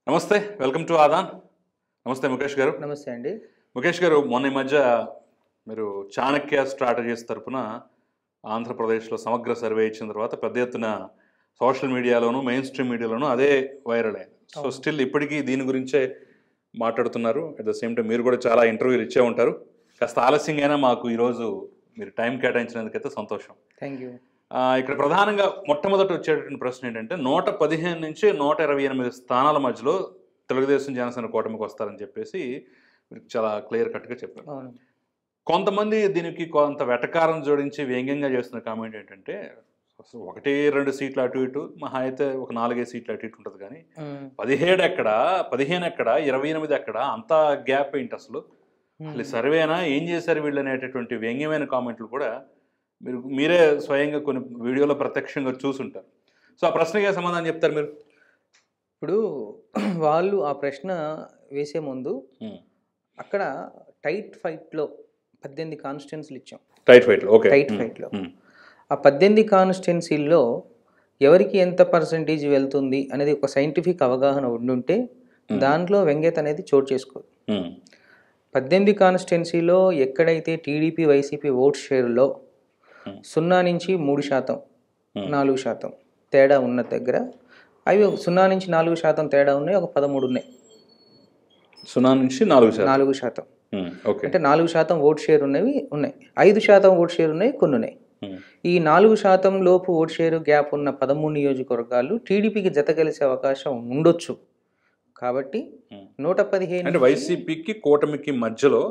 నమస్తే, welcome to Aadan. నమస్తే ముఖేష్ గారు. నమస్తే అండి. ముఖేష్ గారు, మొన్న ఈ మధ్య మీరు చాణక్య స్ట్రాటజీస్ తరపున ఆంధ్రప్రదేశ్లో సమగ్ర సర్వే ఇచ్చిన తర్వాత పెద్ద ఎత్తున సోషల్ మీడియాలోను మెయిన్ స్ట్రీమ్ మీడియాలోను అదే వైరల్ అయింది. సో స్టిల్ ఇప్పటికీ దీని గురించే మాట్లాడుతున్నారు. అట్ ద సేమ్ టైం మీరు కూడా చాలా ఇంటర్వ్యూలు ఇచ్చే ఉంటారు. కాస్త ఆలస్యంగా మాకు ఈరోజు మీరు టైం కేటాయించినందుకైతే సంతోషం. Thank you. ఇక్కడ ప్రధానంగా మొట్టమొదటి వచ్చేటువంటి ప్రశ్న ఏంటంటే 115 నుంచి 128 స్థానాల మధ్యలో తెలుగుదేశం జనసేన కూటమికి వస్తారని చెప్పేసి మీరు చాలా క్లియర్ కట్గా చెప్పారు. అవును. కొంతమంది దీనికి కొంత వెటకారం జోడించి వ్యంగ్యంగా చేస్తున్న కామెంట్ ఏంటంటే అసలు 1-2 సీట్లు అటు ఇటు, మహా అయితే ఒక 4-5 సీట్లు అటు ఇటు ఉంటుంది, కానీ 17 ఎక్కడ, 15 ఎక్కడ, 28 ఎక్కడ, అంత గ్యాప్ ఏంటి అసలు సర్వేనా, ఏం చేశారు వీళ్ళు అనేటటువంటి వ్యంగ్యమైన కామెంట్లు కూడా మీరే స్వయంగా కొన్ని వీడియోలో ప్రత్యక్షంగా చూసుంటారు. సో ఆ ప్రశ్నకి సమాధానం చెప్తారు మీరు. ఇప్పుడు వాళ్ళు ఆ ప్రశ్న వేసే ముందు అక్కడ టైట్ ఫైట్లో 18 కాన్స్టిట్యున్సీలు ఇచ్చాం. టైట్ ఫైట్లో టైట్ ఫైట్లో ఆ 18 కాన్స్టిట్యున్సీల్లో ఎవరికి ఎంత పర్సంటేజ్ వెళ్తుంది అనేది ఒక సైంటిఫిక్ అవగాహన ఉండుంటే దాంట్లో వ్యంగ్యత అనేది చోటు చేసుకోదు. 18 కాన్స్టిట్యున్సీలో ఎక్కడైతే టీడీపీ వైసీపీ ఓట్ షేర్లో 0 నుంచి 3%, 4% తేడా ఉన్న దగ్గర, అవి 0 నుంచి 4% తేడా ఉన్నాయి, ఒక 13 ఉన్నాయి. 0 నుంచి 4%. అంటే 4% ఓట్ షేర్ ఉన్నవి ఉన్నాయి, 5% ఓట్ షేర్ ఉన్నాయి, కొన్ని ఉన్నాయి. ఈ 4% లోపు ఓట్ షేర్ గ్యాప్ ఉన్న 13 నియోజకవర్గాలు టీడీపీకి జత కలిసే అవకాశం ఉండొచ్చు. కాబట్టి 115 అంటే వైసీపీకి కూటమికి మధ్యలో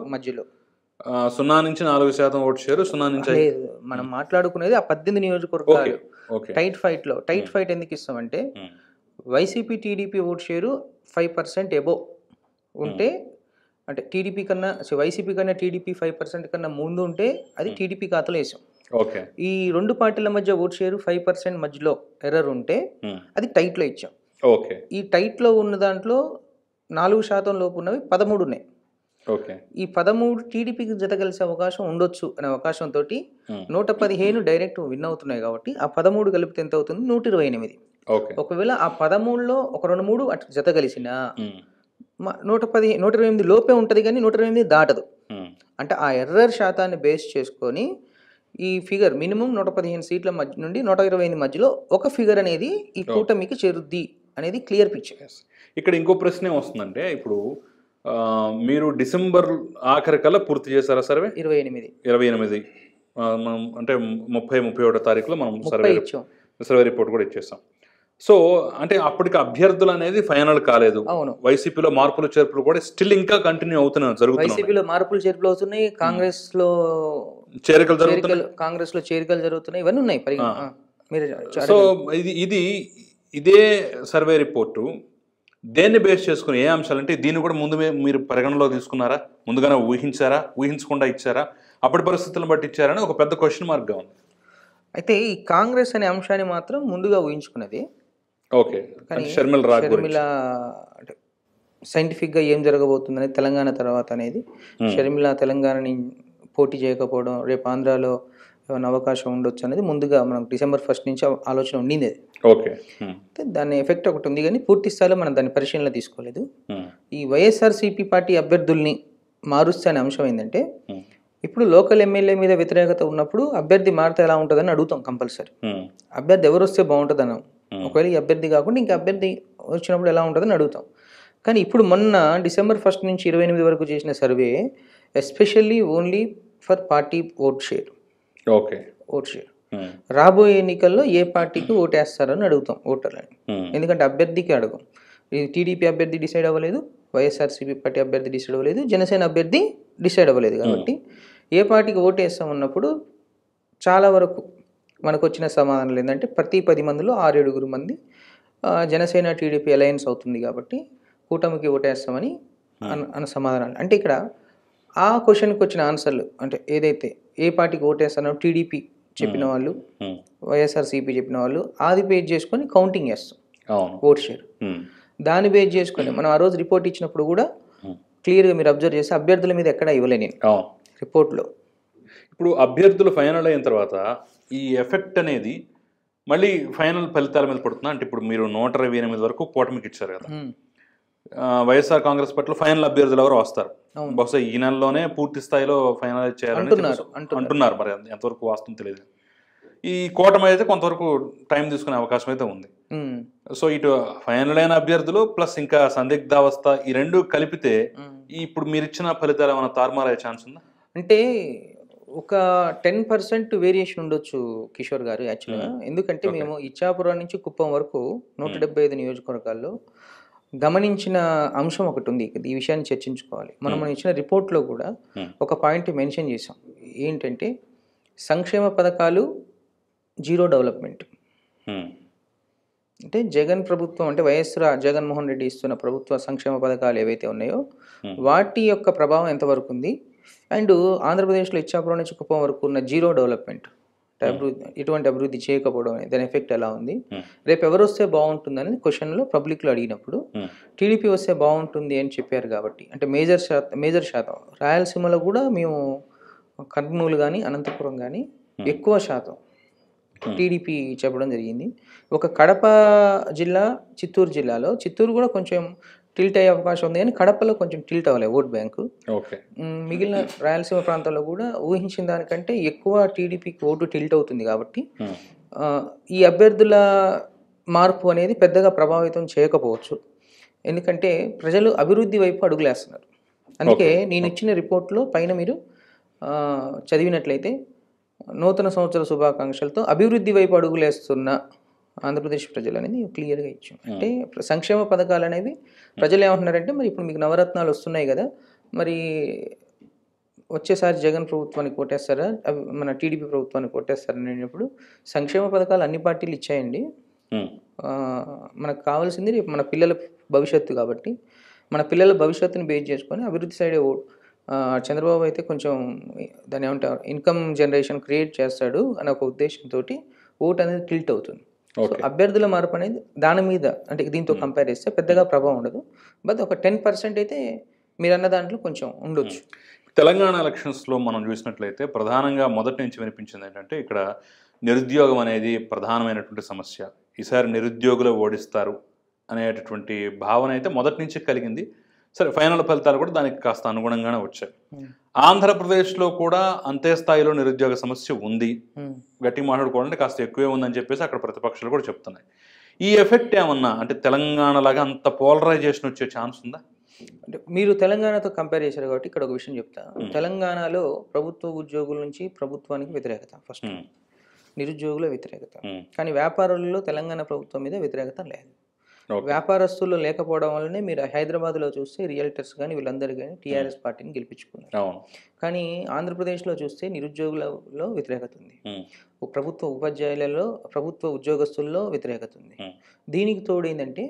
0 నుంచి 4% ఓట్ షేర్, 0 నుంచి మనం మాట్లాడుకునేది ఆ 18 నియోజకవర్గాలు టైట్ ఫైట్లో. టైట్ ఫైట్ ఎందుకు ఇస్తామంటే YCP TDP vote share 5% above ఉంటే, అంటే టీడీపీ కన్నా వైసీపీ కన్నా టీడీపీ 5% కన్నా ముందు ఉంటే అది టీడీపీ ఖాతాలో వేసాం. ఈ రెండు పార్టీల మధ్య ఓట్ షేరు 5% మధ్యలో ఎర్రర్ ఉంటే అది టైట్లో ఇచ్చాం. ఈ టైట్లో ఉన్న దాంట్లో 4% లోపు ఉన్నవి 13 ఉన్నాయి. ఈ 13 టీడీపీకి జత కలిసే అవకాశం ఉండొచ్చు అనే అవకాశంతో 115 డైరెక్ట్ విన్ అవుతున్నాయి. కాబట్టి ఆ 13 కలిపితే ఎంత అవుతుంది? 128. ఒకవేళ ఆ 13లో ఒక 2-3 అటు జత కలిసినా 128 లోపే ఉంటుంది, కానీ 128 దాటదు. అంటే ఆ ఎర్రర్ శాతాన్ని బేస్ చేసుకొని ఈ ఫిగర్ మినిమం 115 సీట్ల మధ్య నుండి 128 మధ్యలో ఒక ఫిగర్ అనేది ఈ కూటమికి చేరుద్ది అనేది క్లియర్ పిక్చర్. ఇక్కడ ఇంకో ప్రశ్న వస్తుందంటే, ఇప్పుడు మీరు డిసెంబర్ ఆఖరికల్లా పూర్తి చేశారా సర్వే? 28 అంటే 30-31 తారీఖులో మనం సర్వే రిపోర్ట్ కూడా ఇచ్చేస్తాం. సో అంటే అప్పటికి అభ్యర్థులు అనేది ఫైనల్ కాలేదు. వైసీపీలో మార్పులు చేర్పులు కూడా స్టిల్ ఇంకా కంటిన్యూ అవుతున్నాయి, జరుగుతున్నాయి. వైసీపీలో మార్పులు చేర్పులు అవుతున్నాయి, కాంగ్రెస్ లో చేరికలు జరుగుతున్నాయి, ఇవన్నీ ఉన్నాయి. సో ఇదే సర్వే రిపోర్టు దేన్ని బేస్ చేసుకుని, ఏ అంశాలు అంటే దీన్ని కూడా ముందు మీరు పరిగణలో తీసుకున్నారా, ముందుగానే ఊహించారా, ఊహించకుండా ఇచ్చారా, అప్పటి పరిస్థితులను బట్టి ఇచ్చారని ఒక పెద్ద క్వశ్చన్ మార్క్గా ఉంది. అయితే ఈ కాంగ్రెస్ అనే అంశాన్ని మాత్రం ముందుగా ఊహించుకున్నది. షర్మిల అంటే సైంటిఫిక్గా ఏం జరగబోతుందని తెలంగాణ తర్వాత అనేది, షర్మిల తెలంగాణని పోటీ చేయకపోవడం, రేపు ఆంధ్రాలో ఏమైనా అవకాశం ఉండొచ్చు అనేది ముందుగా మనం December 1 నుంచి ఆలోచన ఉండింది. అది దాని ఎఫెక్ట్ ఒకటి ఉంది, కానీ పూర్తి స్థాయిలో మనం దాన్ని పరిశీలన తీసుకోలేదు. ఈ వైఎస్ఆర్సీపీ పార్టీ అభ్యర్థుల్ని మారుస్తే అనే అంశం ఏంటంటే, ఇప్పుడు లోకల్ ఎమ్మెల్యే మీద వ్యతిరేకత ఉన్నప్పుడు అభ్యర్థి మారితే ఎలా ఉంటుందని అడుగుతాం కంపల్సరీ. అభ్యర్థి ఎవరు వస్తే బాగుంటుంది అన్నాం. ఒకవేళ ఈ అభ్యర్థి కాకుండా ఇంకా అభ్యర్థి వచ్చినప్పుడు ఎలా ఉంటుందని అడుగుతాం. కానీ ఇప్పుడు మొన్న December 1 నుంచి 28 వరకు చేసిన survey especially only for party vote share. రాబోయే ఎన్నికల్లో ఏ పార్టీకి ఓటేస్తారని అడుగుతాం ఓటర్లని. ఎందుకంటే అభ్యర్థికి అడగం. ఇది టీడీపీ అభ్యర్థి డిసైడ్ అవ్వలేదు, వైఎస్ఆర్సీపీ పార్టీ అభ్యర్థి డిసైడ్ అవ్వలేదు, జనసేన అభ్యర్థి డిసైడ్ అవ్వలేదు. కాబట్టి ఏ పార్టీకి ఓటేస్తాం ఉన్నప్పుడు చాలా వరకు మనకు వచ్చిన సమాధానాలు ఏంటంటే, ప్రతి 10 మందిలో 6-7 మంది జనసేన టీడీపీ అలయన్స్ అవుతుంది కాబట్టి కూటమికి ఓటేస్తామని అన్న సమాధానాలు. అంటే ఇక్కడ ఆ క్వశ్చన్కి వచ్చిన ఆన్సర్లు, అంటే ఏదైతే ఏ పార్టీకి ఓటేస్తానో టీడీపీ చెప్పిన వాళ్ళు, వైఎస్ఆర్సీపీ చెప్పిన వాళ్ళు, అది బేస్ చేసుకొని కౌంటింగ్ చేస్తాం ఓట్ షేర్. దాన్ని బేస్ చేసుకొని మనం ఆ రోజు రిపోర్ట్ ఇచ్చినప్పుడు కూడా క్లియర్గా మీరు అబ్జర్వ్ చేస్తే అభ్యర్థుల మీద ఎక్కడ ఇవ్వలే నేను రిపోర్ట్లో. ఇప్పుడు అభ్యర్థులు ఫైనల్ అయిన తర్వాత ఈ ఎఫెక్ట్ అనేది మళ్ళీ ఫైనల్ ఫలితాల మీద పడుతుందా? అంటే ఇప్పుడు మీరు 128 వరకు కూటమికి ఇచ్చారు కదా, వైఎస్ఆర్ కాంగ్రెస్ పార్టీలో ఫైనల్ అభ్యర్థులు ఎవరు వస్తారు, అవును. బహుశా ఈ నెలలోనే పూర్తి స్థాయిలో ఫైనలైజ్ చేయాలని అంటున్నారు. మరి ఎంతవరకు వాస్తవం తెలియదు. ఈ కూటమి అయితే కొంతవరకు టైం తీసుకునే అవకాశం అయితే ఉంది. సో ఇటు ఫైనల్ అయిన అభ్యర్థులు ప్లస్ ఇంకా సందిగ్ధావస్థ ఈ రెండు కలిపితే ఇప్పుడు మీరు ఇచ్చిన ఫలితాలు ఏమైనా తారుమారయ్యే ఛాన్స్ ఉందా? అంటే ఒక 10% వేరియేషన్ ఉండొచ్చు కిషోర్ గారు యాక్చువల్గా. ఎందుకంటే మేము ఇచ్చాపురం నుంచి కుప్పం వరకు 175 నియోజకవర్గాల్లో గమనించిన అంశం ఒకటి ఉంది. ఈ విషయాన్ని చర్చించుకోవాలి. మనం ఇచ్చిన రిపోర్ట్లో కూడా ఒక పాయింట్ మెన్షన్ చేసాం. ఏంటంటే సంక్షేమ పథకాలు జీరో డెవలప్మెంట్. అంటే జగన్ ప్రభుత్వం అంటే వైఎస్ జగన్మోహన్ రెడ్డి ఇస్తున్న ప్రభుత్వ సంక్షేమ పథకాలు ఏవైతే ఉన్నాయో వాటి యొక్క ప్రభావం ఎంతవరకు ఉంది, అండ్ ఆంధ్రప్రదేశ్లో ఇచ్చాపురం నుంచి కుప్పం వరకు ఉన్న జీరో డెవలప్మెంట్, ఇటువంటి అభివృద్ధి చేయకపోవడం దాని ఎఫెక్ట్ ఎలా ఉంది, రేపు ఎవరు వస్తే బాగుంటుందని క్వశ్చన్లో పబ్లిక్లో అడిగినప్పుడు టీడీపీ వస్తే బాగుంటుంది అని చెప్పారు. కాబట్టి అంటే మేజర్ శాతం రాయలసీమలో కూడా మేము కర్నూలు కానీ అనంతపురం కానీ ఎక్కువ శాతం టీడీపీ చెప్పడం జరిగింది. ఒక కడప జిల్లా, చిత్తూరు జిల్లాలో చిత్తూరు కూడా కొంచెం టిల్ట్ అయ్యే అవకాశం ఉంది, కానీ కడపలో కొంచెం టిల్ట్ అవ్వలేదు ఓట్ బ్యాంకు. మిగిలిన రాయలసీమ ప్రాంతాల్లో కూడా ఊహించిన దానికంటే ఎక్కువ టీడీపీకి ఓటు టిల్ట్ అవుతుంది. కాబట్టి ఈ అభ్యర్థుల మార్పు అనేది పెద్దగా ప్రభావితం చేయకపోవచ్చు, ఎందుకంటే ప్రజలు అభివృద్ధి వైపు అడుగులేస్తున్నారు. అందుకే నేను ఇచ్చిన రిపోర్ట్లో పైన మీరు చదివినట్లయితే నూతన సంవత్సర శుభాకాంక్షలతో అభివృద్ధి వైపు అడుగులేస్తున్న ఆంధ్రప్రదేశ్ ప్రజలు అనేది క్లియర్గా ఇచ్చాం. అంటే సంక్షేమ పథకాలు అనేవి ప్రజలు ఏమంటున్నారంటే, మరి ఇప్పుడు మీకు నవరత్నాలు వస్తున్నాయి కదా, మరి వచ్చేసారి జగన్ ప్రభుత్వానికి కొట్టేస్తారా, మన టీడీపీ ప్రభుత్వానికి కొట్టేస్తారని అనేటప్పుడు సంక్షేమ పథకాలు అన్ని పార్టీలు ఇచ్చాయండి. మనకు కావాల్సింది రేపు మన పిల్లల భవిష్యత్తు. కాబట్టి మన పిల్లల భవిష్యత్తుని బేస్ చేసుకొని అభివృద్ధి సైడే చంద్రబాబు అయితే కొంచెం దాన్ని ఏమంటారు ఇన్కమ్ జనరేషన్ క్రియేట్ చేస్తాడు అనే ఒక ఉద్దేశంతో ఓట్ అనేది టిల్ట్ అవుతుంది. సో అభ్యర్థుల మార్పు అనేది దాని మీద అంటే దీంతో కంపేర్ చేస్తే పెద్దగా ప్రభావం ఉండదు. బట్ ఒక 10% అయితే మీరు అన్న దాంట్లో కొంచెం ఉండొచ్చు. తెలంగాణ ఎలక్షన్స్లో మనం చూసినట్లయితే ప్రధానంగా మొదటి నుంచి వినిపించింది ఏంటంటే ఇక్కడ నిరుద్యోగం అనేది ప్రధానమైనటువంటి సమస్య. ఈసారి నిరుద్యోగులు ఓడిస్తారు అనేటటువంటి భావన అయితే మొదటి నుంచి కలిగింది. సరే, ఫైనల్ ఫలితాలు కూడా దానికి కాస్త అనుగుణంగానే వచ్చాయి. ఆంధ్రప్రదేశ్లో కూడా అంతే స్థాయిలో నిరుద్యోగ సమస్య ఉంది. గట్టి మాట్లాడుకోవాలంటే కాస్త ఎక్కువే ఉందని చెప్పేసి అక్కడ ప్రతిపక్షాలు కూడా చెప్తున్నాయి. ఈ ఎఫెక్ట్ ఏమన్నా అంటే తెలంగాణలాగా అంత పోలరైజేషన్ వచ్చే ఛాన్స్ ఉందా? అంటే మీరు తెలంగాణతో కంపేర్ చేశారు కాబట్టి ఇక్కడ ఒక విషయం చెప్తా. తెలంగాణలో ప్రభుత్వ ఉద్యోగుల నుంచి ప్రభుత్వానికి వ్యతిరేకత, ఫస్ట్ నిరుద్యోగుల వ్యతిరేకత. కానీ వ్యాపారులలో తెలంగాణ ప్రభుత్వం మీద వ్యతిరేకత లేదు. వ్యాపారస్తులు లేకపోవడం వల్లనే మీరు హైదరాబాద్లో చూస్తే రియల్టర్స్ కానీ వీళ్ళందరూ కానీ టీఆర్ఎస్ పార్టీని గెలిపించుకున్నారు. కానీ ఆంధ్రప్రదేశ్లో చూస్తే నిరుద్యోగులలో వ్యతిరేకత ఉంది, ప్రభుత్వ ఉపాధ్యాయులలో ప్రభుత్వ ఉద్యోగస్తుల్లో వ్యతిరేకత ఉంది. దీనికి తోడు ఏంటంటే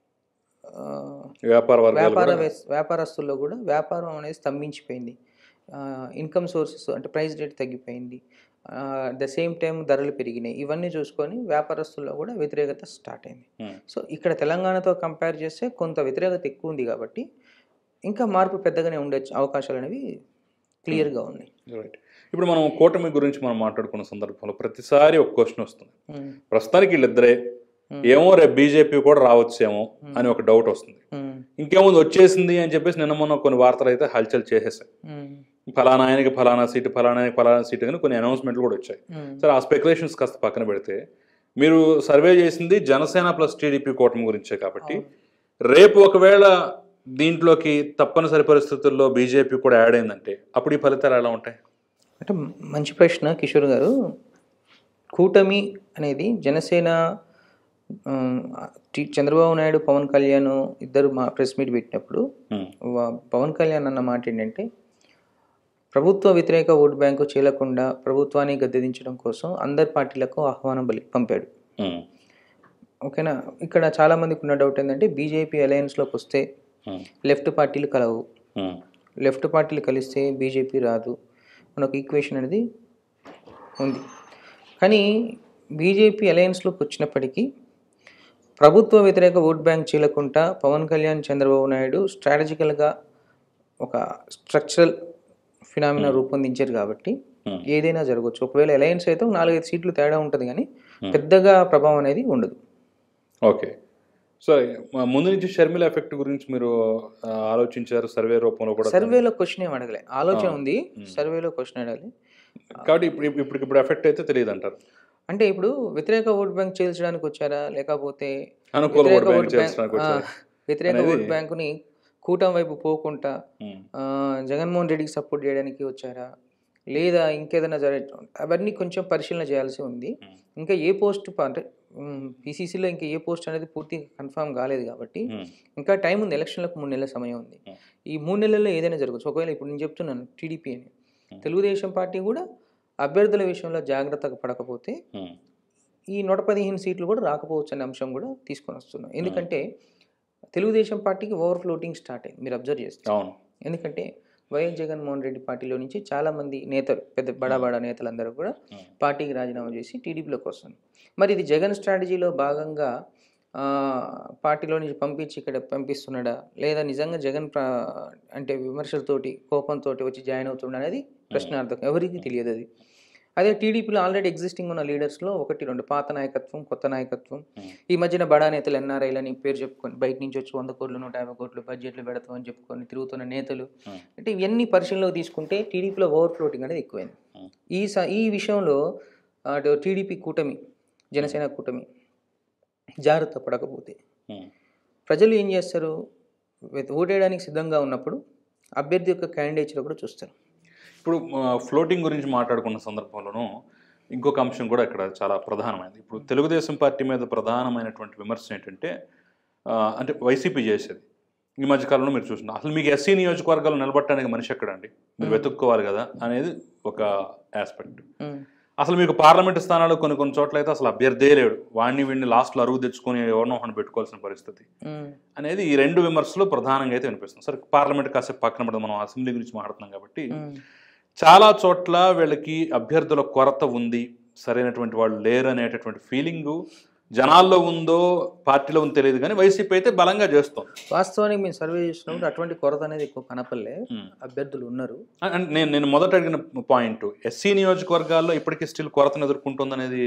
వ్యాపారస్తుల్లో కూడా వ్యాపారం అనేది స్తంభించిపోయింది. ఇన్కమ్ సోర్సెస్ అంటే ప్రైస్ రేట్ తగ్గిపోయింది. ద సేమ్ టైం ధరలు పెరిగినాయి. ఇవన్నీ చూసుకొని వ్యాపారస్తుల్లో కూడా వ్యతిరేకత స్టార్ట్ అయింది. సో ఇక్కడ తెలంగాణతో కంపేర్ చేస్తే కొంత వ్యతిరేకత ఎక్కువ ఉంది కాబట్టి ఇంకా మార్పు పెద్దగానే ఉండే అవకాశాలు అనేవి క్లియర్గా ఉన్నాయి. ఇప్పుడు మనం కూటమి గురించి మనం మాట్లాడుకున్న సందర్భంలో ప్రతిసారి ఒక క్వశ్చన్ వస్తుంది. ప్రస్తుతానికి వీళ్ళిద్దరే ఏమో రేపు బీజేపీ కూడా రావచ్చేమో అని ఒక డౌట్ వస్తుంది. ఇంకేముంది వచ్చేసింది అని చెప్పేసి నిన్న మొన్న కొన్ని వార్తలు అయితే హల్చల్ చేసేసాయి. ఫలానా ఆయనకి ఫలానా సీటు, ఫలానా ఆయనకి ఫలానా సీటు అని కొన్ని అనౌన్స్మెంట్లు కూడా వచ్చాయి. సరే, ఆ స్పెక్యులేషన్స్ కాస్త పక్కన పెడితే మీరు సర్వే చేసింది జనసేన ప్లస్ టీడీపీ కూటమి గురించే కాబట్టి రేపు ఒకవేళ దీంట్లోకి తప్పనిసరి పరిస్థితుల్లో బీజేపీ కూడా యాడ్ అయిందంటే అప్పుడు ఈ ఫలితాలు ఎలా ఉంటాయి? అంటే మంచి ప్రశ్న కిషోర్ గారు. కూటమి అనేది జనసేన, చంద్రబాబు నాయుడు, పవన్ కళ్యాణ్ ఇద్దరు ప్రెస్ మీట్ పెట్టినప్పుడు పవన్ కళ్యాణ్ అన్న మాట ఏంటంటే ప్రభుత్వ వ్యతిరేక ఓటు బ్యాంకు చేయకుండా ప్రభుత్వాన్ని గద్దెదించడం కోసం అందరి పార్టీలకు ఆహ్వానం పంపాడు. ఓకేనా. ఇక్కడ చాలా మందికి ఉన్న డౌట్ ఏంటంటే బీజేపీ అలయన్స్లోకి వస్తే లెఫ్ట్ పార్టీలు కలవు, లెఫ్ట్ పార్టీలు కలిస్తే బీజేపీ రాదు అని ఒక ఈక్వేషన్ అనేది ఉంది. కానీ బీజేపీ అలయన్స్లోకి వచ్చినప్పటికీ ప్రభుత్వ వ్యతిరేక ఓట్ బ్యాంక్ చీలకుండా పవన్ కళ్యాణ్, చంద్రబాబు నాయుడు స్ట్రాటజికల్గా ఒక స్ట్రక్చరల్ ఫినామినా రూపొందించారు కాబట్టి ఏదైనా జరగవచ్చు. ఒకవేళ అలయన్స్ అయితే 4-5 సీట్లు తేడా ఉంటుంది, కానీ పెద్దగా ప్రభావం అనేది ఉండదు. ఓకే. సో ముందు నుంచి షర్మిల ఎఫెక్ట్ గురించి మీరు ఆలోచించారు సర్వే రూపంలో కూడా? సర్వేలో క్వశ్చన్ ఏం అడగలే, ఆలోచన ఉంది, సర్వేలో క్వశ్చన్ అడగాలి కాబట్టి ఇప్పుడు ఎఫెక్ట్ అయితే తెలియదు అంటారు. అంటే ఇప్పుడు వ్యతిరేక ఓట్ బ్యాంక్ చేల్చడానికి వచ్చారా, లేకపోతే అనుకూల ఓట్ బ్యాంక్ చేల్చడానికి వచ్చారా? వ్యతిరేక ఓట్ బ్యాంకుని కూటమి వైపు పోకుండా జగన్మోహన్ రెడ్డికి సపోర్ట్ చేయడానికి వచ్చారా, లేదా ఇంకేదైనా అవన్నీ కొంచెం పరిశీలన చేయాల్సి ఉంది. ఇంకా ఏ పోస్ట్ అంటే పీసీసీలో ఇంకా ఏ పోస్ట్ అనేది పూర్తిగా కన్ఫర్మ్ కాలేదు కాబట్టి ఇంకా టైం ఉంది. ఎలక్షన్లకు 3 నెలల సమయం ఉంది. ఈ 3 నెలల్లో ఏదైనా జరగచ్చు. ఒకవేళ ఇప్పుడు నేను చెప్తున్నాను టీడీపీ అని, తెలుగుదేశం పార్టీ కూడా అభ్యర్థుల విషయంలో జాగ్రత్తగా పడకపోతే ఈ 115 సీట్లు కూడా రాకపోవచ్చు అనే అంశం కూడా తీసుకొని వస్తున్నాం. ఎందుకంటే తెలుగుదేశం పార్టీకి ఓవర్ ఫ్లోటింగ్ స్టార్ట్ అయింది, మీరు అబ్జర్వ్ చేస్తారు. ఎందుకంటే వైఎస్ జగన్మోహన్ రెడ్డి పార్టీలో నుంచి చాలామంది నేతలు, పెద్ద బడా నేతలందరూ కూడా పార్టీకి రాజీనామా చేసి టీడీపీలోకి వస్తున్నారు. మరి ఇది జగన్ స్ట్రాటజీలో భాగంగా పార్టీలో నుంచి పంపించి ఇక్కడ పంపిస్తున్నాడా, లేదా నిజంగా జగన్ అంటే విమర్శలతోటి కోపంతో వచ్చి జాయిన్ అవుతుండ అనేది ప్రశ్నార్థకం, ఎవరికి తెలియదు అది. అదే టీడీపీలో ఆల్రెడీ ఎగ్జిస్టింగ్ ఉన్న లీడర్స్లో 1-2 పాత నాయకత్వం, కొత్త నాయకత్వం, ఈ మధ్యన బడా నేతలు ఎన్ఆర్ఐలని పేరు చెప్పుకొని బయట నుంచి వచ్చి 100 కోట్లు 150 కోట్లు బడ్జెట్లు పెడతామని చెప్పుకొని తిరుగుతున్న నేతలు, అంటే ఇవన్నీ పరిశీలనలోకి తీసుకుంటే టీడీపీలో ఓవర్ ఫ్లోటింగ్ అనేది ఎక్కువైంది. ఈ విషయంలో అటు టీడీపీ కూటమి, జనసేన కూటమి జాగ్రత్త పడకపోతే ప్రజలు ఏం చేస్తారు, ఓటేయడానికి సిద్ధంగా ఉన్నప్పుడు అభ్యర్థి యొక్క క్యాండిడేచర్ కూడా చూస్తారు. ఇప్పుడు ఫ్లోటింగ్ గురించి మాట్లాడుకున్న సందర్భంలోనూ ఇంకొక అంశం కూడా ఇక్కడ చాలా ప్రధానమైనది. ఇప్పుడు తెలుగుదేశం పార్టీ మీద ప్రధానమైనటువంటి విమర్శ ఏంటంటే, అంటే వైసీపీ చేసేది ఈ మధ్యకాలంలో మీరు చూస్తున్నారు, అసలు మీకు ఎస్సీ నియోజకవర్గాలు నిలబట్టడానికి మనిషి ఎక్కడండి, మీరు వెతుక్కోవాలి కదా అనేది ఒక ఆస్పెక్ట్. అసలు మీకు పార్లమెంటు స్థానాలు కొన్ని చోట్ల అయితే అసలు అభ్యర్థే లేడు, వీడిని లాస్ట్లో అరువు తెచ్చుకొని ఎవరినో ఒకరిని పెట్టుకోవాల్సిన పరిస్థితి అనేది ఈ 2 విమర్శలు ప్రధానంగా అయితే వినిపిస్తుంది. సరే పార్లమెంట్ కాసేపు పక్కన పడదు, మనం అసెంబ్లీ గురించి మాట్లాడుతున్నాం కాబట్టి. చాలా చోట్ల వీళ్ళకి అభ్యర్థుల కొరత ఉంది, సరైనటువంటి వాళ్ళు లేరు అనేటటువంటి ఫీలింగు జనాల్లో ఉందో పార్టీలో ఉందో తెలియదు, కానీ వైసీపీ అయితే బలంగా చేస్తాం. వాస్తవానికి మేము సర్వే చేసినప్పుడు అటువంటి కొరత అనేది ఎక్కువ కనపడలే, అభ్యర్థులు ఉన్నారు. నేను మొదట అడిగిన పాయింట్, ఎస్సీ నియోజకవర్గాల్లో ఇప్పటికీ స్టిల్ కొరతను ఎదుర్కొంటుంది అనేది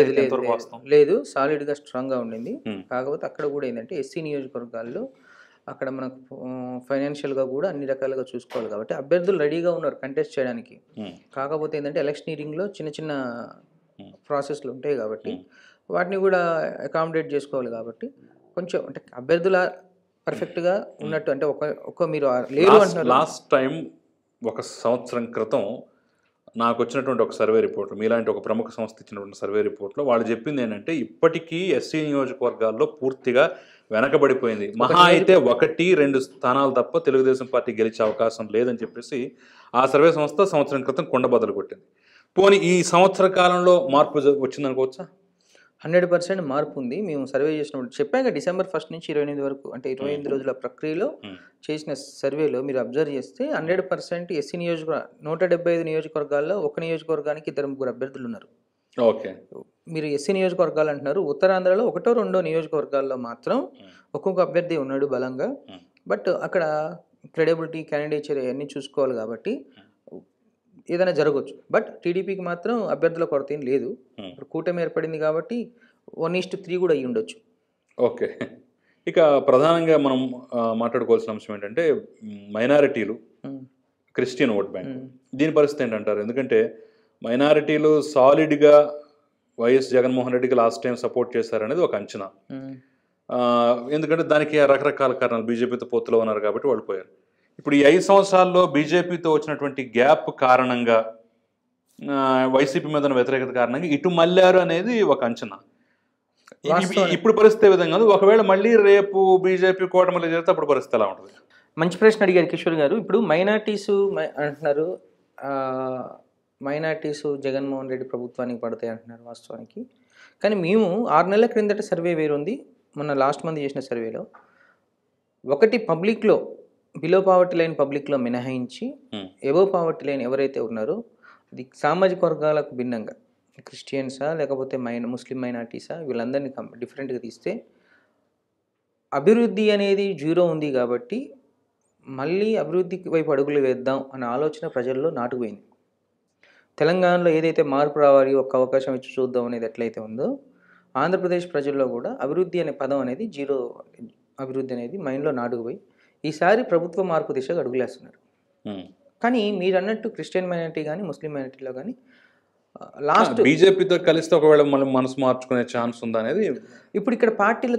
లేదు, సాలిడ్ గా స్ట్రాంగ్ గా ఉండింది. కాకపోతే అక్కడ కూడా ఏంటంటే ఎస్సీ నియోజకవర్గాల్లో అక్కడ మనకు ఫైనాన్షియల్గా కూడా అన్ని రకాలుగా చూసుకోవాలి కాబట్టి అభ్యర్థులు రెడీగా ఉన్నారు కంటెస్ట్ చేయడానికి. కాకపోతే ఏంటంటే ఎలక్షనీరింగ్లో చిన్న ప్రాసెస్లు ఉంటాయి కాబట్టి వాటిని కూడా అకామిడేట్ చేసుకోవాలి కాబట్టి కొంచెం అంటే అభ్యర్థుల పర్ఫెక్ట్గా ఉన్నట్టు, అంటే ఒక మీరు లేరు అంటున్నారు. లాస్ట్ టైం 1 సంవత్సరం క్రితం నాకు వచ్చినటువంటి ఒక సర్వే రిపోర్ట్, మీలాంటి ఒక ప్రముఖ సంస్థ ఇచ్చినటువంటి సర్వే రిపోర్ట్లో వాళ్ళు చెప్పింది ఏంటంటే, ఇప్పటికీ ఎస్సీ నియోజకవర్గాల్లో పూర్తిగా వెనకబడిపోయింది, మహా అయితే 1-2 స్థానాలు తప్ప తెలుగుదేశం పార్టీ గెలిచే అవకాశం లేదని చెప్పేసి ఆ సర్వే సంస్థ సంవత్సరం క్రితం కొండబద్దలు కొట్టింది. పోనీ ఈ సంవత్సర కాలంలో మార్పు వచ్చిందనుకోవచ్చా? 100% మార్పు ఉంది. మేము సర్వే చేసినప్పుడు చెప్పాక December 1 నుంచి 28 వరకు, అంటే 28 రోజుల ప్రక్రియలో చేసిన సర్వేలో మీరు అబ్జర్వ్ చేస్తే 100% ఎస్సీ 175 నియోజకవర్గాల్లో ఒక నియోజకవర్గానికి 2-3 అభ్యర్థులు ఉన్నారు. ఓకే, మీరు ఎస్సీ నియోజకవర్గాలు అంటున్నారు, ఉత్తరాంధ్రలో 1-2 నియోజకవర్గాల్లో మాత్రం ఒక్కొక్క అభ్యర్థి ఉన్నాడు బలంగా. బట్ అక్కడ క్రెడిబిలిటీ, క్యాండిడేచర్ అన్నీ చూసుకోవాలి కాబట్టి ఏదైనా జరగవచ్చు. బట్ టీడీపీకి మాత్రం అభ్యర్థుల కొరత ఏం లేదు, కూటమి ఏర్పడింది కాబట్టి 1:3 కూడా అయ్యి ఉండొచ్చు. ఓకే, ఇక ప్రధానంగా మనం మాట్లాడుకోవాల్సిన అంశం ఏంటంటే మైనారిటీలు, క్రిస్టియన్ ఓట్ బ్యాంక్, దీని పరిస్థితి ఏంటంటారు? ఎందుకంటే మైనారిటీలు సాలిడ్గా వైఎస్ జగన్మోహన్ రెడ్డికి లాస్ట్ టైం సపోర్ట్ చేశారనేది ఒక అంచనా. ఎందుకంటే దానికి రకరకాల కారణాలు, బీజేపీతో పొత్తులో ఉన్నారు కాబట్టి వాళ్ళు పోయారు. ఇప్పుడు ఈ 5 సంవత్సరాల్లో బీజేపీతో వచ్చినటువంటి గ్యాప్ కారణంగా, వైసీపీ మీద వ్యతిరేకత కారణంగా ఇటు మళ్ళారు అనేది ఒక అంచనా. ఇప్పుడు పరిస్థితి విధంగా ఒకవేళ మళ్ళీ రేపు బీజేపీ కూటమిలో చేరితే అప్పుడు పరిస్థితి ఎలా ఉంటుంది? మంచి ప్రశ్న అడిగారు కిషోర్ గారు. ఇప్పుడు మైనార్టీస్ అంటున్నారు, మైనార్టీస్ జగన్మోహన్ రెడ్డి ప్రభుత్వానికి పడతాయి అంటున్నారు వాస్తవానికి. కానీ మేము 6 నెలల క్రిందట సర్వే వేరుంది, మొన్న లాస్ట్ మంత్ చేసిన సర్వేలో ఒకటి పబ్లిక్లో బిలో పావర్టీ లైన్ పబ్లిక్లో మినహాయించి ఎబోవ్ పావర్టీ లైన్ ఎవరైతే ఉన్నారో అది సామాజిక వర్గాలకు భిన్నంగా క్రిస్టియన్సా లేకపోతే ముస్లిం మైనార్టీసా వీళ్ళందరినీ డిఫరెంట్గా తీస్తే అభివృద్ధి అనేది 0 ఉంది కాబట్టి మళ్ళీ అభివృద్ధి వైపు అడుగులు వేద్దాం అనే ఆలోచన ప్రజల్లో నాటుకుపోయింది. తెలంగాణలో ఏదైతే మార్పు రావాలి, ఒక అవకాశం ఇచ్చి చూద్దాం అనేది ఎట్లయితే ఉందో ఆంధ్రప్రదేశ్ ప్రజల్లో కూడా అభివృద్ధి అనే పదం అనేది జీరో, అభివృద్ధి అనేది మైండ్లో నాటుకుపోయి ఈసారి ప్రభుత్వ మార్పు దిశగా అడుగులేస్తున్నారు. కానీ మీరు అన్నట్టు క్రిస్టియన్ మైనారిటీ కానీ ముస్లిం మైనారిటీలో కానీ లాస్ట్ బీజేపీతో కలిస్తే ఒకవేళ మనం మనసు మార్చుకునే ఛాన్స్ ఉందా అనేది ఇప్పుడు ఇక్కడ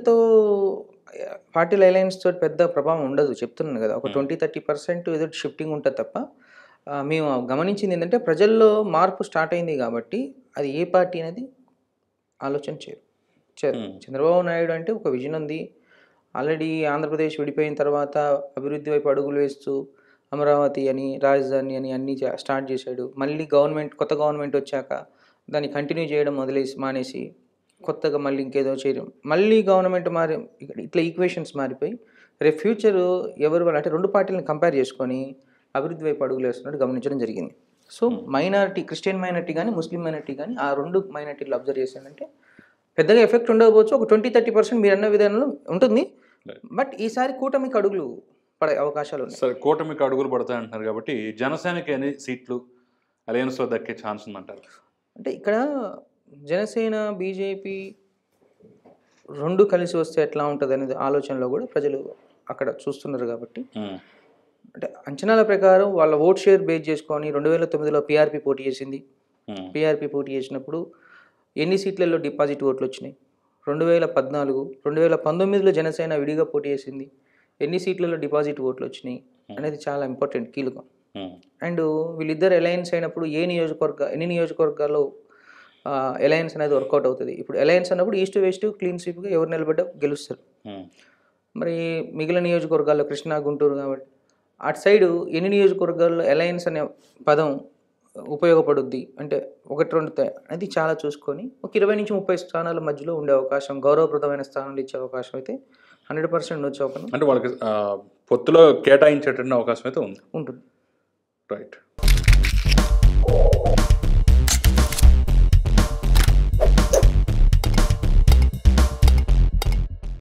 పార్టీల అలయన్స్ తోటి పెద్ద ప్రభావం ఉండదు, చెప్తున్నాను కదా. ఒక 20-30% ఏదో షిఫ్టింగ్ ఉంటుంది తప్ప మేము గమనించింది ఏంటంటే ప్రజల్లో మార్పు స్టార్ట్ అయింది కాబట్టి అది ఏ పార్టీ అనేది ఆలోచన చేయరు. చంద్రబాబు నాయుడు అంటే ఒక విజన్ ఉంది. ఆల్రెడీ ఆంధ్రప్రదేశ్ విడిపోయిన తర్వాత అభివృద్ధి వైపు అడుగులు వేస్తూ అమరావతి అని, రాజధాని అని అన్నీ స్టార్ట్ చేశాడు. మళ్ళీ కొత్త గవర్నమెంట్ వచ్చాక దాన్ని కంటిన్యూ చేయడం మానేసి కొత్తగా మళ్ళీ ఇంకేదో చేయడం, మళ్ళీ గవర్నమెంట్ ఇట్లా ఈక్వేషన్స్ మారిపోయి రేపు ఫ్యూచర్ ఎవరు అంటే రెండు పార్టీలను కంపేర్ చేసుకొని అభివృద్ధి వైపు అడుగులు వేస్తున్నట్టు గమనించడం జరిగింది. సో మైనారిటీ, క్రిస్టియన్ మైనారిటీ కానీ ముస్లిం మైనారిటీ కానీ ఆ రెండు మైనారిటీలు అబ్జర్వ్ చేశానంటే పెద్దగా ఎఫెక్ట్ ఉండకపోవచ్చు. ఒక 20-30% మీరు అన్న విధానంలో ఉంటుంది. బట్ ఈసారి కూటమికి అడుగులు పడే అవకాశాలు ఉన్నాయి. సరే, కూటమికి అడుగులు పడతాయి అంటున్నారు కాబట్టి జనసేనకి ఎన్ని సీట్లు అలయన్స్లో దక్కే ఛాన్స్ ఉందంటారు? అంటే ఇక్కడ జనసేన బీజేపీ రెండు కలిసి వస్తే ఎట్లా ఉంటుంది అనేది ఆలోచనలో కూడా ప్రజలు అక్కడ చూస్తున్నారు కాబట్టి అంటే అంచనాల ప్రకారం వాళ్ళ ఓట్ షేర్ బేస్ చేసుకొని 2009లో పీఆర్పీ పోటీ చేసింది. పీఆర్పీ పోటీ చేసినప్పుడు ఎన్ని సీట్లలో డిపాజిట్ ఓట్లు వచ్చినాయి? 2014, 2019లో జనసేన విడిగా పోటీ చేసింది, ఎన్ని సీట్లలో డిపాజిట్ ఓట్లు వచ్చినాయి అనేది చాలా ఇంపార్టెంట్, కీలకం. అండ్ వీళ్ళిద్దరు అలయన్స్ అయినప్పుడు ఎన్ని నియోజకవర్గాల్లో అలయన్స్ అనేది వర్కౌట్ అవుతుంది. ఇప్పుడు అలయన్స్ అన్నప్పుడు ఈస్ట్ వెస్ట్ క్లీన్ స్వీప్గా ఎవరు నిలబడ్డా గెలుస్తారు. మరి మిగిలిన నియోజకవర్గాల్లో కృష్ణా, గుంటూరు కాబట్టి అటు సైడు ఎన్ని నియోజకవర్గాల్లో అలయన్స్ అనే పదం ఉపయోగపడుద్ది అంటే 1-2 అది చాలా చూసుకొని ఒక 20-30 స్థానాల మధ్యలో ఉండే అవకాశం, గౌరవప్రదమైన స్థానాలు ఇచ్చే అవకాశం అయితే 100% వచ్చే అవకాశం అంటే వాళ్ళకి పొత్తులో కేటాయించేటువంటి అవకాశం అయితే ఉంటుంది. ఉంటుంది. రైట్.